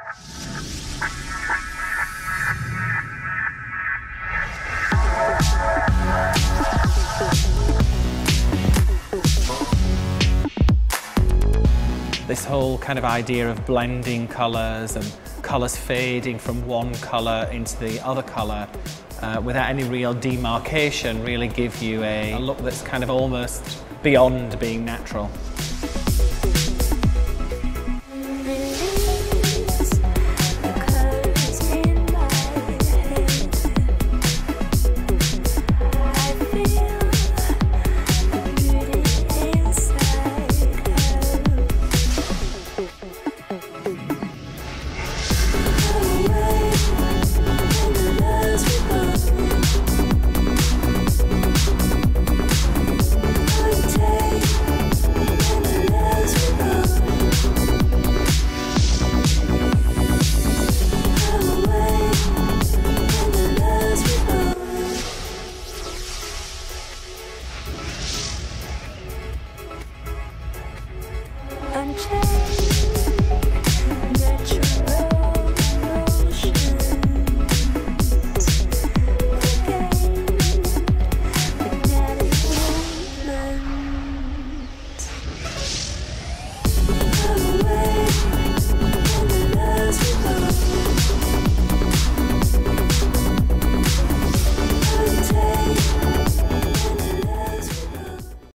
This whole kind of idea of blending colours and colours fading from one colour into the other colour without any real demarcation really give you a look that's kind of almost beyond being natural.